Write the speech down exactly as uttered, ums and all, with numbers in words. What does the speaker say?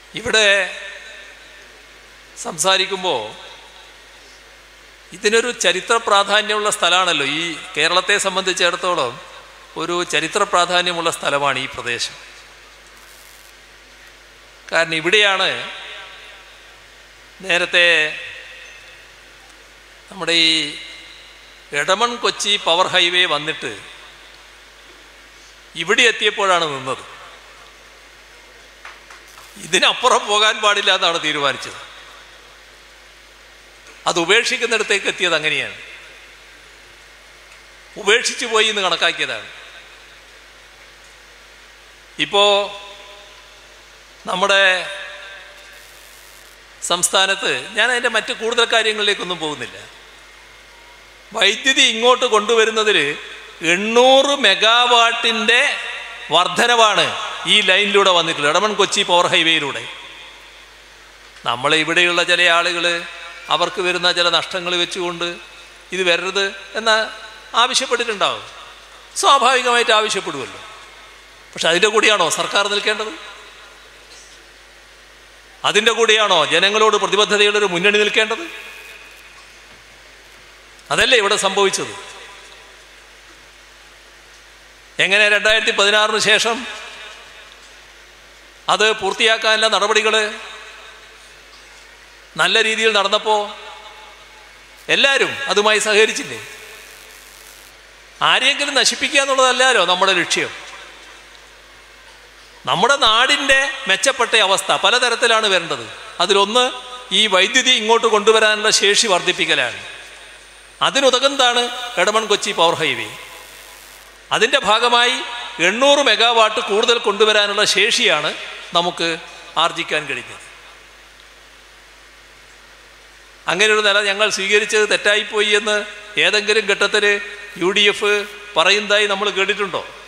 ഇവിടെ സംസാരിക്കുമ്പോൾ ഇതിനൊരു ചരിത്ര പ്രാധാന്യമുള്ള സ്ഥലമാണല്ലോ. ഈ കേരളത്തെ സംബന്ധിച്ചിടത്തോളം ഒരു ചരിത്ര പ്രാധാന്യമുള്ള സ്ഥലമാണ് ഈ പ്രദേശം. കാരണം ഇവിടെയാണ് നേരത്തെ നമ്മുടെ ഈ ഇടമൺ കൊച്ചി പവർ ഹൈവേ വന്നിട്ട് ഇവിടെ എത്തിയപ്പോഴാണ് നിന്നത്. ഇതിനപ്പുറം പോകാൻ പാടില്ല എന്നാണ് തീരുമാനിച്ചത്. അത് ഉപേക്ഷിക്കുന്നിടത്തേക്ക് എത്തിയത് അങ്ങനെയാണ്. ഉപേക്ഷിച്ചു പോയി എന്ന് കണക്കാക്കിയതാണ്. ഇപ്പോൾ നമ്മുടെ സംസ്ഥാനത്ത്, ഞാൻ അതിൻ്റെ മറ്റ് കൂടുതൽ കാര്യങ്ങളിലേക്കൊന്നും പോകുന്നില്ല, വൈദ്യുതി ഇങ്ങോട്ട് കൊണ്ടുവരുന്നതിൽ എണ്ണൂറ് മെഗാവാട്ടിൻ്റെ വർധനവാണ് ഈ ലൈനിലൂടെ വന്നിട്ടുള്ളത്, ഇടമൺ കൊച്ചി പവർ ഹൈവേയിലൂടെ. നമ്മൾ ഇവിടെയുള്ള ചില ആളുകൾ അവർക്ക് വരുന്ന ചില നഷ്ടങ്ങൾ വെച്ചുകൊണ്ട് ഇത് വരരുത് എന്ന് ആവശ്യപ്പെട്ടിട്ടുണ്ടാവും. സ്വാഭാവികമായിട്ട് ആവശ്യപ്പെടുമല്ലോ. പക്ഷെ അതിൻ്റെ കൂടെയാണോ സർക്കാർ നിൽക്കേണ്ടത്? അതിൻ്റെ കൂടെയാണോ ജനങ്ങളോട് പ്രതിബദ്ധതയുള്ളൊരു മുന്നണി നിൽക്കേണ്ടത്? അതല്ലേ ഇവിടെ സംഭവിച്ചത്. എങ്ങനെ രണ്ടായിരത്തി പതിനാറിന് ശേഷം അത് പൂർത്തിയാക്കാനുള്ള നടപടികൾ നല്ല രീതിയിൽ നടന്നപ്പോൾ എല്ലാവരും അതുമായി സഹകരിച്ചില്ലേ? ആരെയെങ്കിലും നശിപ്പിക്കുക എന്നുള്ളതല്ലല്ലോ നമ്മുടെ ലക്ഷ്യം. നമ്മുടെ നാടിൻ്റെ മെച്ചപ്പെട്ട അവസ്ഥ പലതരത്തിലാണ് വരേണ്ടത്. അതിലൊന്ന് ഈ വൈദ്യുതി ഇങ്ങോട്ട് കൊണ്ടുവരാനുള്ള ശേഷി വർദ്ധിപ്പിക്കലാണ്. അതിനുതകുന്നതാണ് ഇടമൺ കൊച്ചി പവർ ഹൈവേ. അതിൻ്റെ ഭാഗമായി എണ്ണൂറ് മെഗാവാട്ട് കൂടുതൽ കൊണ്ടുവരാനുള്ള ശേഷിയാണ് നമുക്ക് ആർജിക്കാൻ കഴിഞ്ഞത്. അങ്ങനെയൊരു നില ഞങ്ങൾ സ്വീകരിച്ചത് തെറ്റായിപ്പോയി എന്ന് ഏതെങ്കിലും ഘട്ടത്തിൽ യു ഡി എഫ് പറയുന്നതായി നമ്മൾ കേട്ടിട്ടുണ്ടോ?